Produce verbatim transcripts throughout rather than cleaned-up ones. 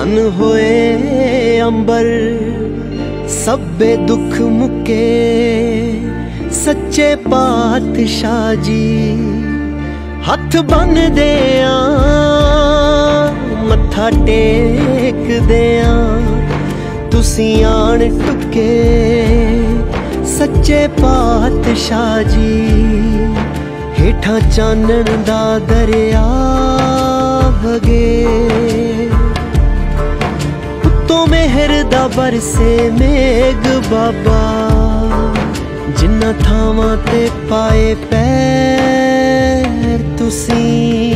धन होए अंबर सब्बे दुख मुके, सच्चे पातशाह जी हथ बन देया मत्था टेक देया। तुसी आन टुके सच्चे पातशाह जी, हेठा चानन दा दरिया वगे, उत्तों मेहर दा बरसे मेघ बाबा, जिन्ना थावां ते पाए पैर तुसी,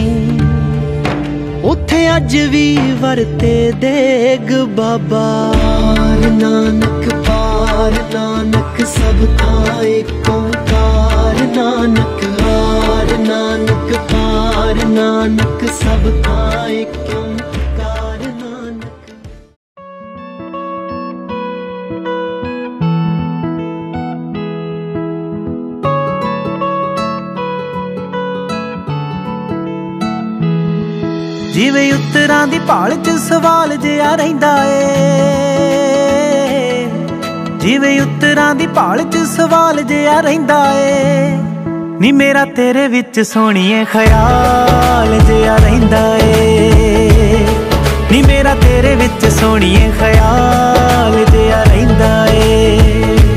उथे अज भी वरते देग बाबा। पार नानक पार नानक सब था एक ओंकार, नानक हार नानक पार नानक सब था एक ओंकार नानक। जिवें उत्तरां दी भाल च सवाल जिहा रहिंदा ए, जिवें उत्तरां दी भाल च सवाल जिहा रहिंदा ए, नी मेरा तेरे विच सोहणीए ख्याल जिहा रहिंदा ए, नी मेरा तेरे विच सोहणीए ख्याल जिहा रहिंदा ए।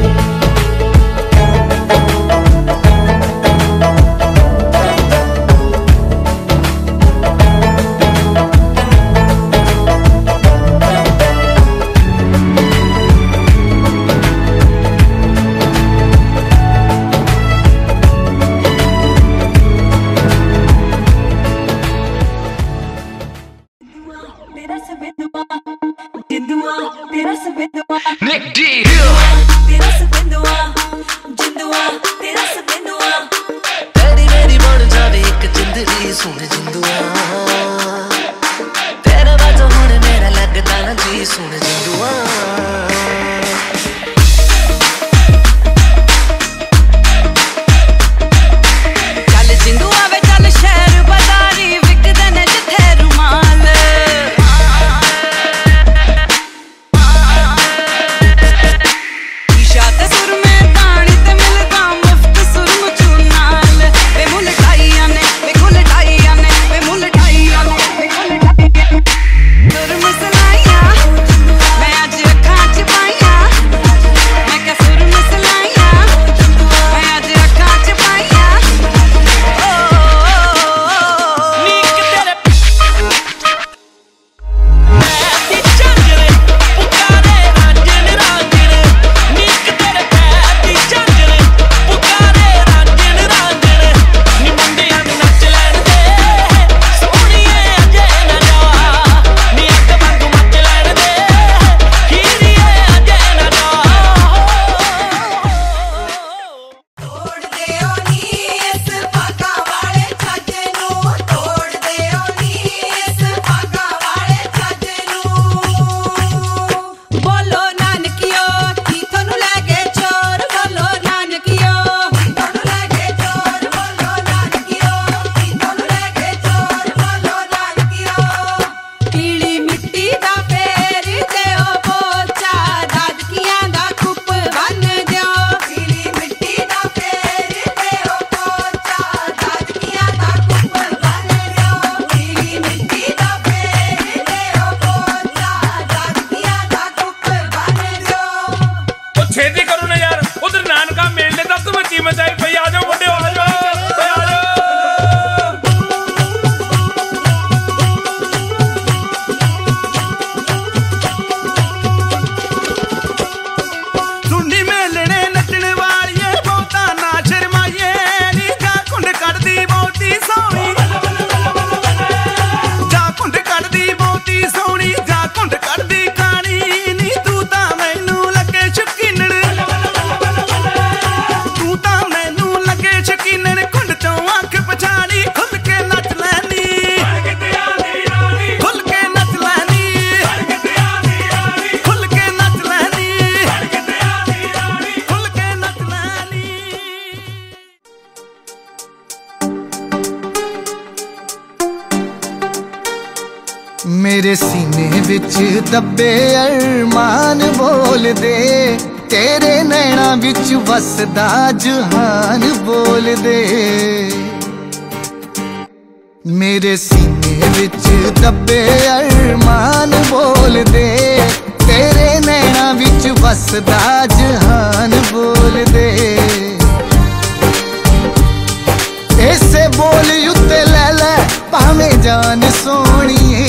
Nick D तेरा सबिंदुआ जिंदुआ तेरा सबिंदुआ, तेरी मेरी बन जावे एक जिंदगी सुन जिंदुआ, तेरा वजह हुण मेरा लगदा ना जी सुन जिंदुआ। चल जिंदुआ वे चल शहर बाजारी विकदे ने जिथे रुमाल, मेरे सीने विच दबे अरमान बोल दे, तेरे नैना विच वसदा जहान बोल दे। मेरे सीने विच दबे अरमान बोल दे, तेरे नैना विच वसदा जहान बोल दे। ऐसे बोल उत्ते लै लै भावें जान सोहणीए,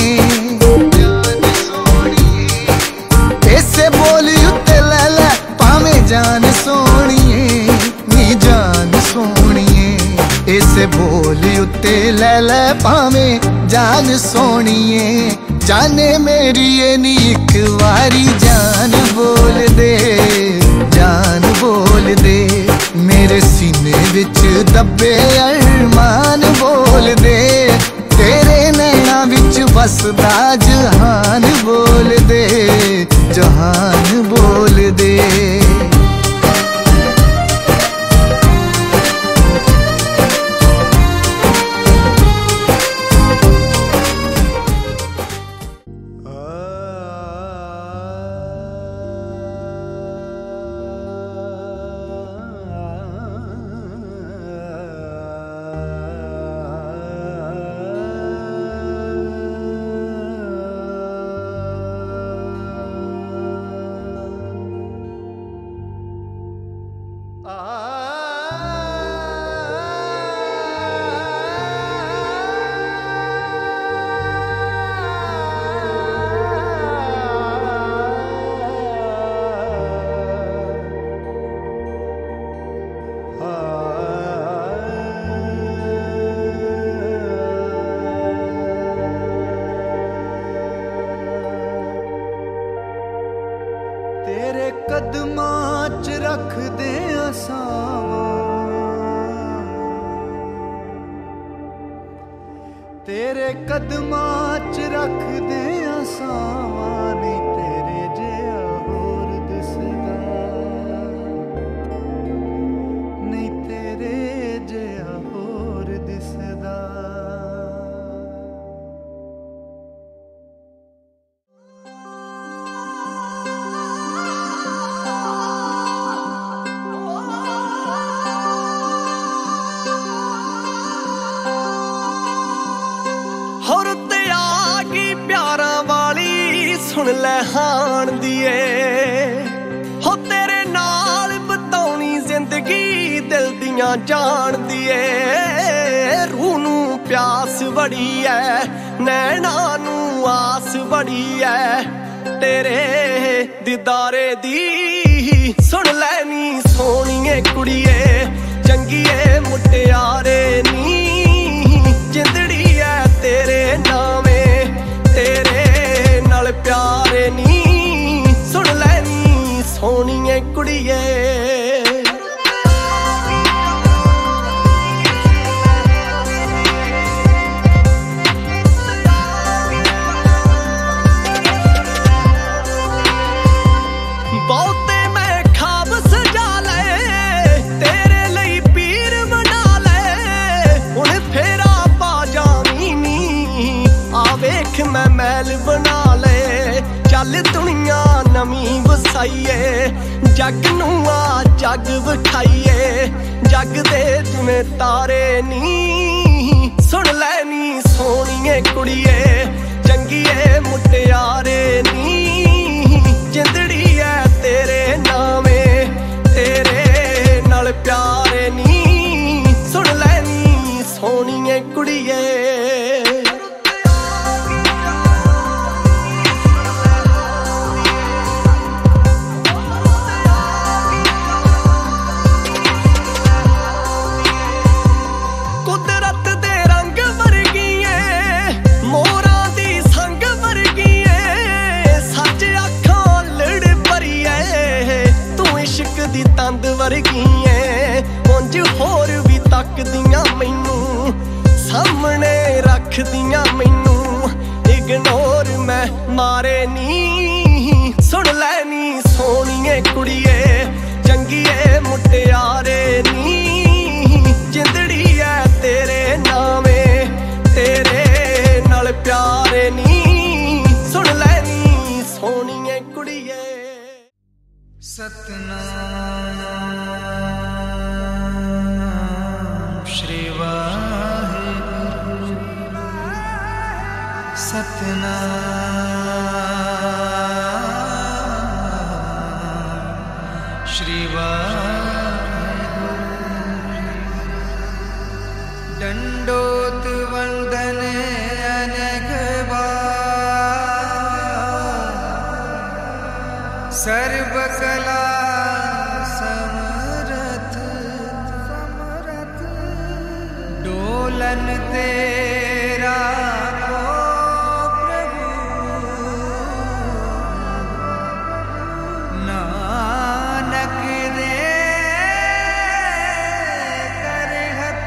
ऐसे बोल उत्ते लै लै भावें जान सोहणीए, नी जान सोहणीए। ऐसे बोल उत्ते लै लै भावें जान सोहणीए, जाने मेरी ए नी इक वारी जान बोल दे, जान बोल दे। मेरे सीने विच दबे अरमान बोल दे, तेरे नैना विच वसदा जहान बोल दे, जहान बोल दे। तेरे कदमां च रख दे असावां, तेरे कदमां च रख दे असावां, नी तेरे जिहा होर दिसदा, नी तेरे जिहा होर दिसदा। होर ते आ गई प्यारां वाली सुन लै हाण दिए, हो तेरे नाल बताउणी जिंदगी दिल दियां जान दिए। रूह नूं प्यास बड़ी है, नैना नूं आस बड़ी है, तेरे दीदारे दी सुन लैनी सोहणीए कुड़िए, चंगीए मुटियारे नी जिंदड़ी है तेरे नामे, तेरे नाल प्यारे नी सुन लैनी सोहणीए कुड़िए। बहुते मैं खाब सजा ले, तेरे लई पीर बना ले, हुण फेरा पा जावी नी, आ वेख मैं महल बना ले। चल दुनिया नवीं वसाईए, जग नूं आ जग विखाईए, जग दे जिवें तारे नी सुन लैनी सोहणीए कुड़िए, चंगीए मुटियारे नी जिंदड़ी है तेरे नामे, तेरे नाल प्यारे नी सुन लैनी सोहणीए कुड़िए। कुदरत दे रंग वर्गीए, मोरां दी संग वर्गीए, सच अखां लड़ भरीए, तू इश्क दी तंद वर्गीए, उंज होर भी तकदियां मैनू, सामने रखदियां मैनू, इग्नोर मैं मारे नी सुन लैनी सोहणीए कुड़िए, चंगीए मुटियारे नी जिंदड़ी है तेरे नामे, तेरे नाल प्यारे नी सतनाम श्री वाहिगुरु सतनाम श्री वाहिगुरु दंडोत वंदन अनेक बार सर्व कला समरथ समरथ डोलन तेरा को प्रभु नानक दे कर हथ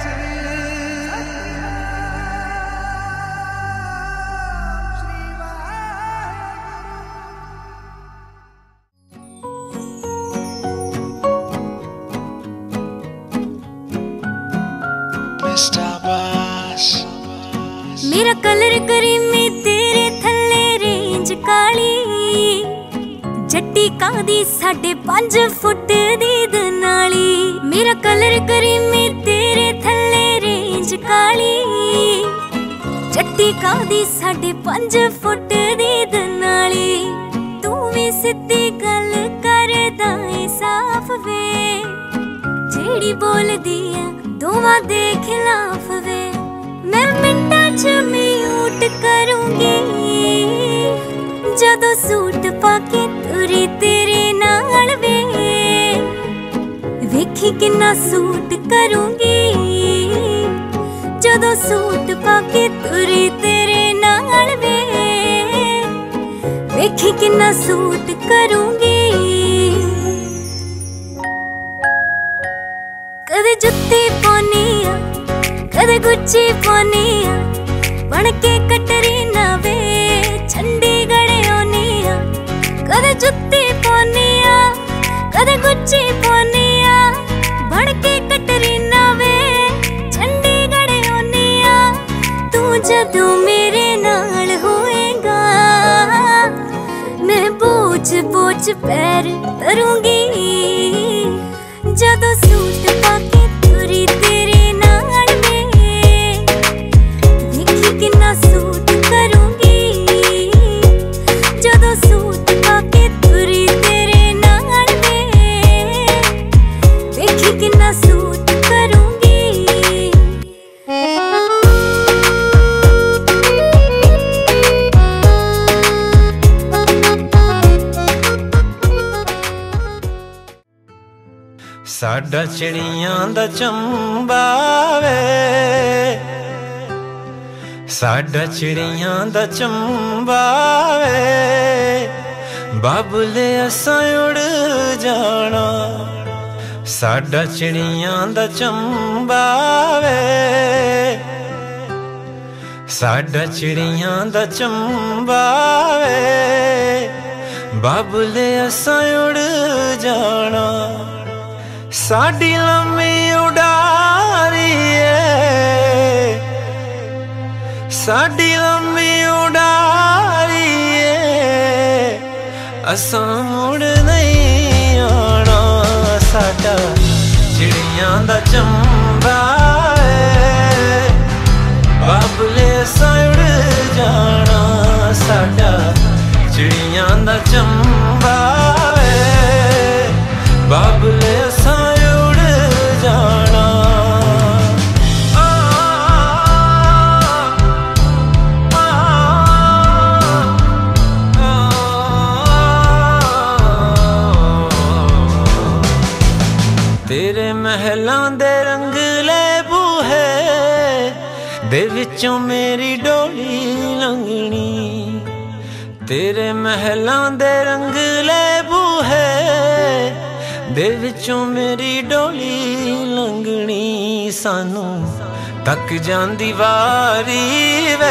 मेरा कलर करीमी तेरे थल्ले रेंज काली जट्टी कादी साढ़े पांच फुट दी दनाली। मेरा कलर करीमी तेरे थल्ले रेंज काली जट्टी कादी साढ़े पांच फुट दी दनाली। तू भी सिद्धी गल करदा ऐ साफ वे जेड़ी बोल दिया दोवां दे खिलाफ वे। मैं मिंटा च म्यूट करूंगी जदों सूट पाके तुरी तेरे नाल वे। वेखी किन्ना सूट करूंगी जदों सूट पाके तुरी तेरे नाल वे। वेखी किन्ना सूट करूंगी। कदे जुत्ती पानी आ कदे गुच्ची पानी आ बन के कटरीना वे चंडीगढ़ आनी आ। कदे जुत्ती पानी आ कदे गुच्ची पानी आ बन के कटरीना वे चंडीगढ़ आनी आ। तू जदों मेरे नाल होएगा मैं बोझ बोझ पैर धरूंगी जदों सूट पाके तुरी तेरे नाल वे। वेखी किन्ना सूट करूंगी जदों सूट पाके तुरी तेरे नाल वे। वेखी किन्ना सूट करूंगी। साडा चिड़ियां दा चंबा वे साडा चिड़ियां दा चंबा वे बाबुले असां उड़ जाना। साडा चिड़ियां दा चंबा वे साडा चिड़ियां दा चंबा वे बाबुले असां उड़ जाना। साडी लम्मी उड़ारी है साडी लम्मी उड़ारी है असां मुड़ नहीं आना। साडा चिड़ियां दा चंबा है बाबुले असां उड़ जाना। साडा चिड़ियां दा चंबा है बाबुले असां उड़ जाना। आ, आ, आ, तेरे महलां दे रंगले बूहे दे विचों मेरी डोली लंघनी। तेरे महलां दे रंगले बूहे दे विचों मेरी डोली लंघनी। सानू तक जांदी वारी वे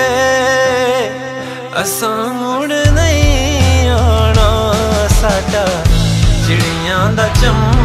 असां मुड़ नहीं आना। साडा चिड़ियां दा चंबा